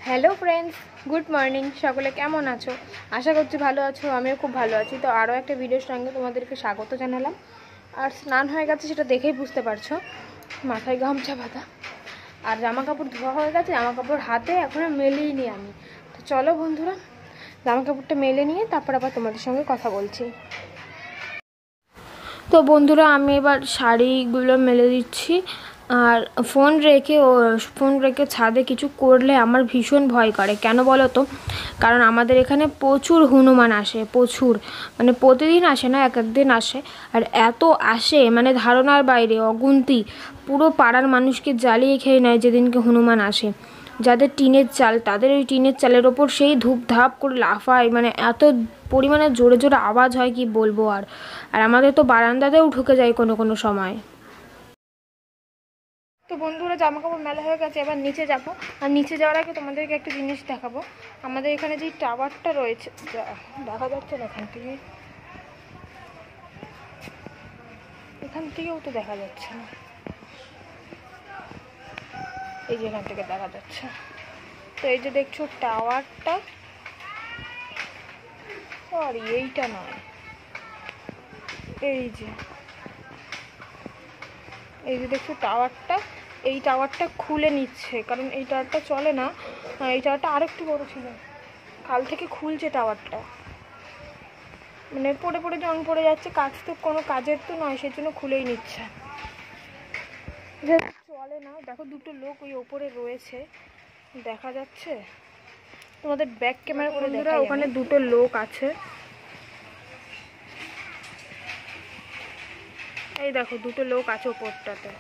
Hello friends, good morning. সকলে কেমন আছো? আশা করছি ভালো আছো। আমিও খুব ভালো আছি। তো আরও একটা ভিডিওর সঙ্গে তোমাদেরকে স্বাগত জানালাম। আর স্নান হয়ে গেছে, সেটা দেখেই বুঝতে পারছো। মাথায় গামছা বাঁধা আর জামা কাপড় ধোয়া হয়ে গেছে। জামা কাপড় হাতে এখনও মেলেই নি আমি। তো চলো বন্ধুরা, জামা কাপড়টা মেলে নিয়ে তারপর আবার তোমাদের সঙ্গে কথা বলছি। তো বন্ধুরা, আমি এবার শাড়িগুলো মেলে দিচ্ছি। আর ফোন রেখে ছাদে কিছু করলে আমার ভীষণ ভয় করে। কেন বলো তো? কারণ আমাদের এখানে প্রচুর হনুমান আসে, প্রচুর, মানে প্রতিদিন আসে না, এক একদিন আসে। আর এত আসে মানে ধারণার বাইরে, অগুন্তি। পুরো পাড়ার মানুষকে জ্বালিয়ে খেয়ে নেয় যেদিনকে হনুমান আসে। যাদের টিনের চাল, তাদের ওই টিনের চালের ওপর সেই ধূপ ধাপ করে লাফায়, মানে এত পরিমাণে জোরে জোরে আওয়াজ হয় কি বলবো। আর আমাদের তো বারান্দাতেও ঢুকে যায় কোনো কোনো সময়। তো বন্ধুরা, জামা কাপড় মেলা হয়ে গেছে, এবার নিচে যাব। আর নিচে যাওয়ার আগে তোমাদেরকে একটা জিনিস দেখাবো। আমাদের এখানে যে টাওয়ারটা রয়েছে, দেখা যাচ্ছে না এখান থেকেও তো দেখা যাচ্ছে না, এই যে এখান থেকে দেখা যাচ্ছে। তো এই যে দেখছো টাওয়ারটা, সরি এইটা নয়, এই যে দেখছো টাওয়ারটা, এই টাওয়ারটা খুলে নিচ্ছে, কারণ এই টাওয়ারটা চলে না। এই টাওয়ারটা আরেকটু বড় ছিল, কাল থেকে খুলছে টাওয়ারটা। মানে পড়ে পড়ে জং পড়ে যাচ্ছে, কাজ তো কোনো কাজের তো নয়, সেই জন্য খুলেই নিচ্ছে। চলে না। দেখো দুটো লোক ওই ওপরে রয়েছে, দেখা যাচ্ছে তোমাদের ব্যাক ক্যামেরা করে দেখা। ওখানে দুটো লোক আছে, এই দেখো দুটো লোক আছে ওপরটাতে।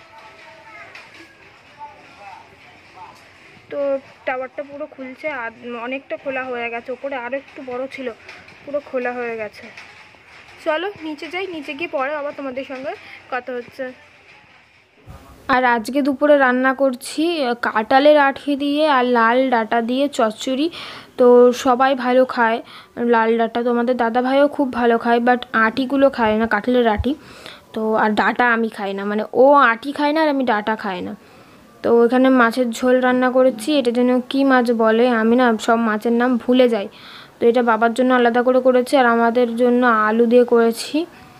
তো টাওয়ারটা পুরো খুলছে, আর অনেকটা খোলা হয়ে গেছে। ওপরে আরও একটু বড় ছিল, পুরো খোলা হয়ে গেছে। চলো নিচে যাই, নিচে গিয়ে পরে আবার তোমাদের সঙ্গে কথা হচ্ছে। আর আজকে দুপুরে রান্না করছি কাঁঠালের আঁটি দিয়ে আর লাল ডাঁটা দিয়ে চচ্চড়ি। তো সবাই ভালো খায় লাল ডাঁটা, তো আমাদের দাদা ভাইও খুব ভালো খায়, বাট আঁটিগুলো খায় না, কাঁঠালের আঁটি। তো আর ডাঁটা আমি খাই না, মানে ও আঁটি খায় না আর আমি ডাঁটা খাই না। তো এখানে মাছের ঝোল রান্না করেছি। এটা যেন কী মাছ বলে, আমি না সব মাছের নাম ভুলে যাই। তো এটা বাবার জন্য আলাদা করে করেছি, আর আমাদের জন্য আলু দিয়ে করেছি।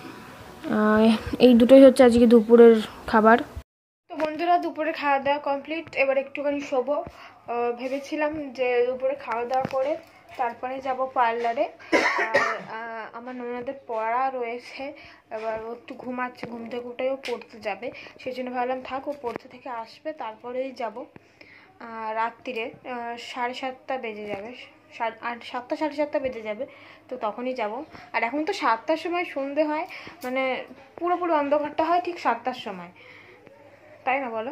এই দুটোই হচ্ছে আজকে দুপুরের খাবার। তো বন্ধুরা, দুপুরে খাওয়া দাওয়া কমপ্লিট। এবার একটুখানি শোবো। ভেবেছিলাম যে দুপুরে খাওয়া দাওয়া করে তারপরে যাব পার্লারে। আর আমার ননদের পড়া রয়েছে, এবার ও একটু ঘুমাচ্ছে, ঘুম থেকে উঠেও পড়তে যাবে। সেই জন্য ভাবলাম থাক, ও পড়তে থেকে আসবে তারপরেই যাব। রাত্রিরে 7:30 বেজে যাবে, 7টা 7:30 বেজে যাবে, তো তখনই যাব। আর এখন তো 7টার সময় সন্ধে হয়, মানে পুরোপুরি অন্ধকারটা হয় ঠিক 7টার সময়, তাই না বলো?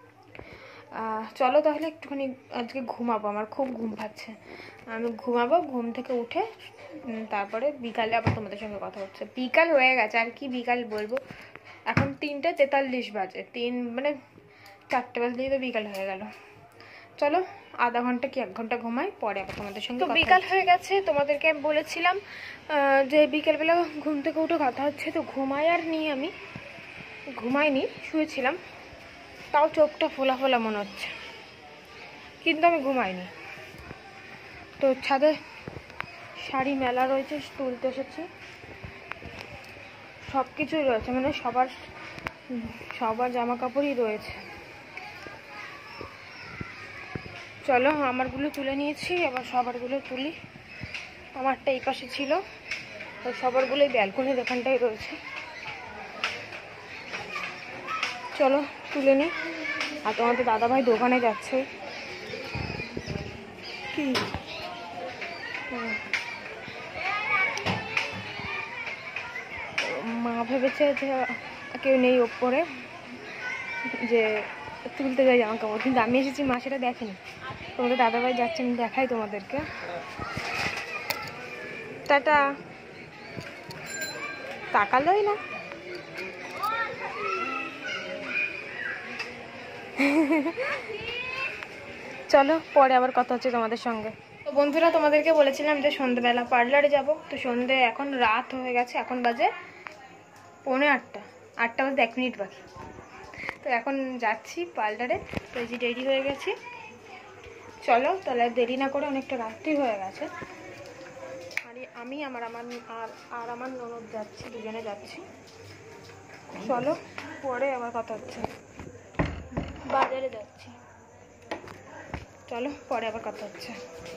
চলো তাহলে একটুখানি আজকে ঘুমাবো, আমার খুব ঘুম পাচ্ছে। আমি ঘুমাবো, ঘুম থেকে উঠে তারপরে বিকালে আবার তোমাদের সঙ্গে কথা হচ্ছে। বিকাল হয়ে গেছে, আর কি বিকাল বলবো, এখন 3:43 বাজে, মানে 4টে বাজলেই তো বিকাল হয়ে গেল। চলো আধা ঘন্টা কি 1 ঘন্টা ঘুমাই, পরে আবার তোমাদের সঙ্গে। তো বিকাল হয়ে গেছে, তোমাদেরকে আমি বলেছিলাম যে বিকেলবেলা ঘুম থেকে উঠে কথা হচ্ছে। তো ঘুমাই আর আমি ঘুমাইনি, শুয়েছিলাম, তাও চোখটা ফোলা ফোলা মনে হচ্ছে, কিন্তু আমি ঘুমাইনি। তো ছাদে শাড়ি মেলা রয়েছে, তুলতে এসেছি। সব কিছুই রয়েছে, মানে সবার জামা কাপড়ই রয়েছে। চলো আমারগুলো তুলে নিয়েছি, এবার সবারগুলো তুলি। আমারটা এই পাশে ছিল, তো সবারগুলোই ব্যালকনির এখানটাই রয়েছে। চলো তুলে নিই। আর তোমাদের দাদাভাই দোকানে যাচ্ছে। কি মা ভেবেছে যে কেউ নেই ওপরে, যে তুলতে যাই জামা কাপড়, কিন্তু আমি এসেছি, মা সেটা দেখেনি। তোমাদের দাদাভাই যাচ্ছে, আমি দেখাই তোমাদেরকে। টাটা, তাকালোই না। চলো পরে আবার কথা হচ্ছে তোমাদের সঙ্গে। তো বন্ধুরা, তোমাদেরকে বলেছিলাম যে সন্ধ্যেবেলা পার্লারে যাব। তো সন্ধ্যে, এখন রাত হয়ে গেছে, এখন বাজে 8:45, 8টা বাজে 1 মিনিট বাকি। তো এখন যাচ্ছি পার্লারে। তো এই যে রেডি হয়ে গেছি, চলো তাহলে দেরি না করে, অনেকটা রাত্রি হয়ে গেছে। আমি আমার আমার ননদ যাচ্ছি, দুজনে যাচ্ছি। চলো পরে আবার কথা হচ্ছে। বাজারে যাচ্ছি, চলো পরে আবার কথা হচ্ছে।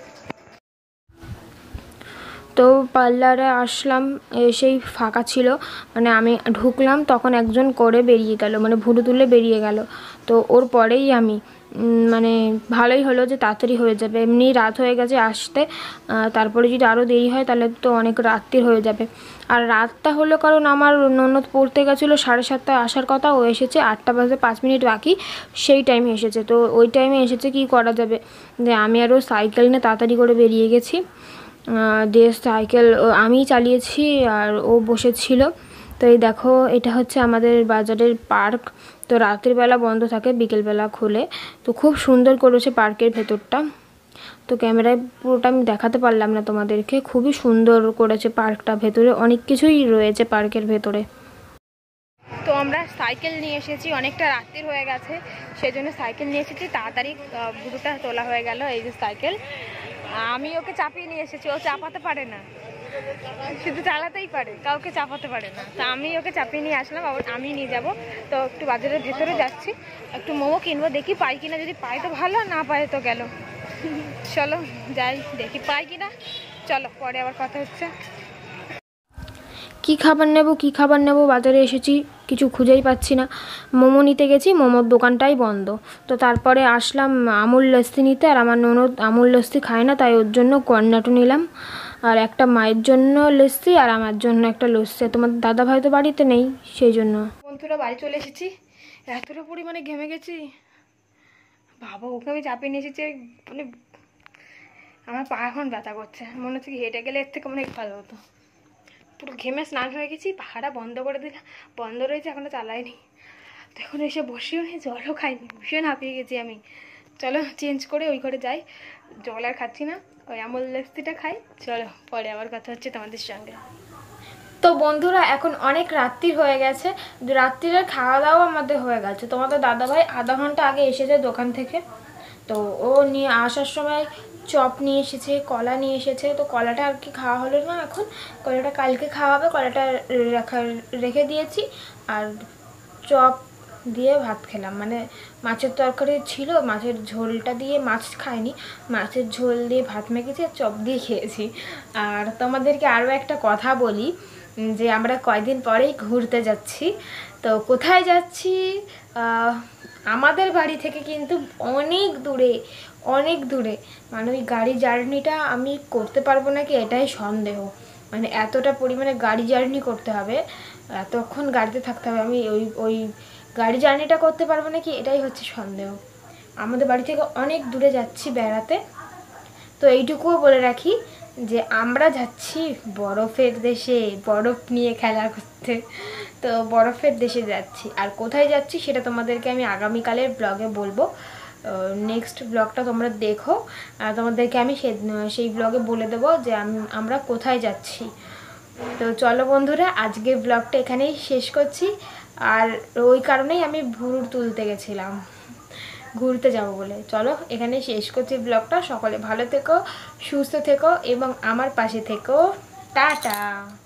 তো পার্লারে আসলাম, এসেই ফাঁকা ছিল, মানে আমি ঢুকলাম তখন একজন করে বেরিয়ে গেল, মানে ভুরু তুলে বেরিয়ে গেল। তো ওর পরেই আমি মানে ভালোই হলো যে তাড়াতাড়ি হয়ে যাবে, এমনি রাত হয়ে গেছে আসতে, তারপরে যদি আরও দেরি হয় তাহলে তো অনেক রাত্রি হয়ে যাবে। আর রাতটা হলো কারণ আমার ননদ পড়তে গেছিলো, 7:30টায় আসার কথা, ও এসেছে 8টা বাজে 5 মিনিট বাকি, সেই টাইমে এসেছে। তো ওই টাইমে এসেছে, কি করা যাবে, যে আমি আরও সাইকেল নিয়ে তাড়াতাড়ি করে বেরিয়ে গেছি। দিয়ে সাইকেল আমিই চালিয়েছি আর ও বসেছিল। তো এই দেখো, এটা হচ্ছে আমাদের বাজারের পার্ক। তো রাতের বেলা বন্ধ থাকে, বিকেলবেলা খোলে। তো খুব সুন্দর করেছে পার্কের ভেতরটা। তো ক্যামেরায় পুরোটা আমি দেখাতে পারলাম না তোমাদেরকে, খুবই সুন্দর করেছে পার্কটা, ভেতরে অনেক কিছুই রয়েছে পার্কের ভেতরে। তো আমরা সাইকেল নিয়ে এসেছি, অনেকটা রাত্রি হয়ে গেছে, সেই জন্য সাইকেল নিয়ে এসেছি, তাড়াতাড়ি ভুরুটা তোলা হয়ে গেল। এই যে সাইকেল, আমি ওকে চাপিয়ে নিয়ে এসেছি, ও চাপাতে পারে না, শুধু চালাতেই পারে, কাউকে চাপাতে পারে না। তো আমি ওকে চাপিয়ে নিয়ে আসলাম, আবার আমি নিয়ে যাব। তো একটু বাজারের ভেতরে যাচ্ছি, একটু মোমো কিনবো, দেখি পাই কিনা, যদি পাই তো ভালো, না পাই তো গেল। চলো যাই, দেখি পাই কিনা। চলো পরে আবার কথা হচ্ছে। কি খাবার নেব বাজারে এসেছি, কিছু খুঁজেই পাচ্ছি না। মোমো নিতে গেছি, মোমোর দোকানটাই বন্ধ। তো তারপরে আসলাম আমুল লস্যি নিতে, আর আমার ননদ আমুল লস্যি খায় না, তাই ওর জন্য কর্নেটো নিলাম, আর একটা মায়ের জন্য লস্যি, আর আমার জন্য একটা লস্যি। তোমার দাদা ভাই তো বাড়িতে নেই, সেই জন্য। বন্ধুরা বাড়ি চলে এসেছি, এতটা পরিমাণে ঘেমে গেছি, বাবা ওকে আমি চাপিয়ে নিয়ে এসেছি, মানে আমার পা এখন ব্যথা করছে, মনে হচ্ছে কি হেঁটে গেলে এর থেকে অনেক ভালো হতো। পুরো ঘেমে স্নান হয়ে গেছি, পাখাটা বন্ধ করে দিলাম, বন্ধ রয়েছে, এখনও চালাইনি। তো এখন এসে বসেও নি, জলও খাইনি, ভীষণ হাঁপিয়ে গেছি আমি। চলো চেঞ্জ করে ওই ঘরে যাই, জল আর খাচ্ছি না, ওই আমুল লস্যিটা খাই। চলো পরে আবার কথা হচ্ছে তোমাদের সঙ্গে। তো বন্ধুরা এখন অনেক রাত্রি হয়ে গেছে, রাত্রির খাওয়া দাওয়া আমাদের হয়ে গেছে। তোমাদের দাদাভাই আধা ঘন্টা আগে এসেছে দোকান থেকে। তো ও নিয়ে আসার সময় চপ নিয়ে এসেছে, কলা নিয়ে এসেছে। তো কলাটা আর কি খাওয়া হলো না, এখন কলাটা কালকে খাওয়া হবে, কলাটা রেখে দিয়েছি। আর চপ দিয়ে ভাত খেলাম, মানে মাছের তরকারি ছিল, মাছের ঝোলটা দিয়ে, মাছ খাইনি, মাছের ঝোল দিয়ে ভাত মেখেছি, আর চপ দিয়ে খেয়েছি। আর তোমাদেরকে আরও একটা কথা বলি, যে আমরা কয়েকদিন পরেই ঘুরতে যাচ্ছি। তো কোথায় যাচ্ছি, আমাদের বাড়ি থেকে কিন্তু অনেক দূরে, অনেক দূরে, মানে ওই গাড়ি জার্নিটা আমি করতে পারবো নাকি এটাই সন্দেহ, মানে এতটা পরিমাণে গাড়ি জার্নি করতে হবে, এতক্ষণ গাড়িতে থাকতে হবে, আমি ওই গাড়ি জার্নিটা করতে পারবো নাকি এটাই হচ্ছে সন্দেহ। আমাদের বাড়ি থেকে অনেক দূরে যাচ্ছি বেড়াতে। তো এইটুকুও বলে রাখি যে আমরা যাচ্ছি বরফের দেশে, বরফ নিয়ে খেলা করতে। তো বরফের দেশে যাচ্ছি, আর কোথায় যাচ্ছি সেটা তোমাদেরকে আমি আগামীকালের ব্লগে বলবো। নেক্সট ব্লগটা তোমরা দেখো, তোমাদেরকে আমি সেই ব্লগে বলে দেবো যে আমরা কোথায় যাচ্ছি। তো চলো বন্ধুরা, আজকে ব্লগটা এখানেই শেষ করছি। আর ওই কারণেই আমি ভুরু তুলতে গেছিলাম, ঘুরতে যাব বলে। চলো এখানে শেষ করছি ব্লগটা। সকলে ভালো থেকো, সুস্থ থেকো এবং আমার পাশে থেকো। টাটা।